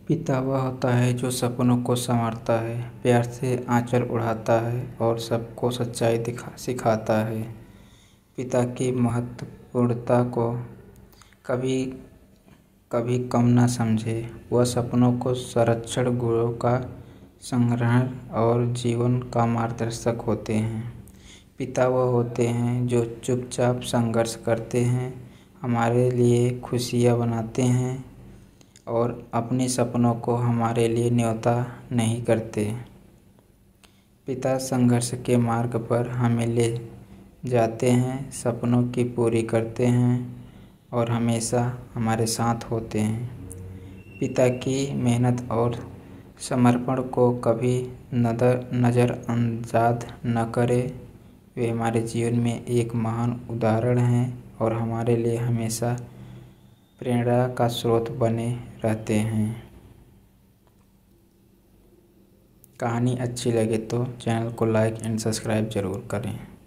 पिता वह होता है जो सपनों को संवारता है, प्यार से आंचल ओढ़ाता है और सबको सच्चाई सिखाता है। पिता की महत्वपूर्णता को कभी कभी कम न समझे। वह सपनों को संरक्षण, गुणों का संग्रहण और जीवन का मार्गदर्शक होते हैं। पिता वह होते हैं जो चुपचाप संघर्ष करते हैं, हमारे लिए खुशियाँ बनाते हैं और अपने सपनों को हमारे लिए न्योता नहीं करते। पिता संघर्ष के मार्ग पर हमें ले जाते हैं, सपनों की पूरी करते हैं और हमेशा हमारे साथ होते हैं। पिता की मेहनत और समर्पण को कभी नज़रअंदाज न करें। वे हमारे जीवन में एक महान उदाहरण हैं और हमारे लिए हमेशा प्रेरणा का स्रोत बने रहते हैं। कहानी अच्छी लगे तो चैनल को लाइक एंड सब्सक्राइब ज़रूर करें।